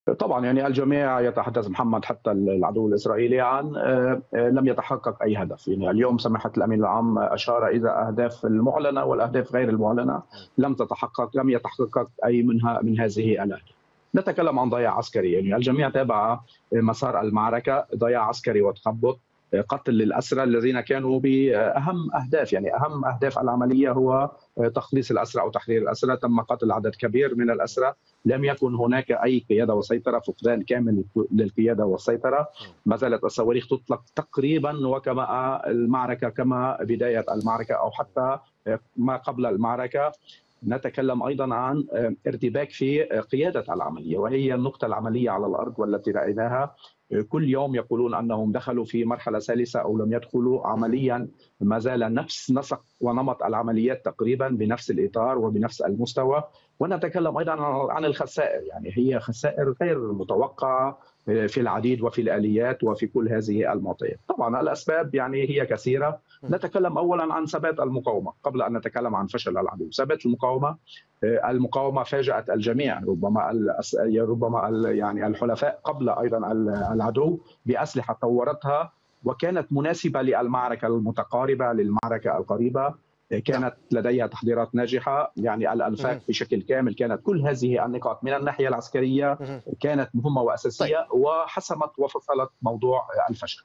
طبعا يعني الجميع يتحدث محمد، حتى العدو الاسرائيلي، عن لم يتحقق اي هدف. يعني اليوم سماحه الامين العام اشار الى اهداف المعلنه والاهداف غير المعلنه لم تتحقق، لم يتحقق اي منها من هذه الاهداف. نتكلم عن ضياع عسكري، يعني الجميع تابع مسار المعركه، ضياع عسكري وتخبط، قتل للأسرى الذين كانوا بأهم أهداف. يعني أهم أهداف العملية هو تخليص الأسرى أو تحرير الأسرى. تم قتل عدد كبير من الأسرى، لم يكن هناك أي قيادة وسيطرة، فقدان كامل للقيادة والسيطرة. ما زالت الصواريخ تطلق تقريبا وكما المعركة، كما بداية المعركة أو حتى ما قبل المعركة. نتكلم أيضا عن ارتباك في قيادة العملية، وهي النقطة العملية على الأرض والتي رأيناها. كل يوم يقولون أنهم دخلوا في مرحلة ثالثة أو لم يدخلوا. عمليا ما زال نفس نسق ونمط العمليات تقريبا بنفس الإطار وبنفس المستوى. ونتكلم أيضا عن الخسائر، يعني هي خسائر غير متوقعة في العديد وفي الآليات وفي كل هذه المعطيات. طبعا الأسباب يعني هي كثيرة. نتكلم أولا عن ثبات المقاومة قبل أن نتكلم عن فشل العدو. ثبات المقاومة، المقاومة فاجأت الجميع، ربما يعني الحلفاء قبل أيضا العدو بأسلحة طورتها وكانت مناسبة للمعركة المتقاربة، للمعركة القريبة. كانت لديها تحضيرات ناجحة، يعني الأنفاق بشكل كامل. كانت كل هذه النقاط من الناحية العسكرية كانت مهمة طيب، وأساسية، وحسمت وفصلت موضوع الفشل.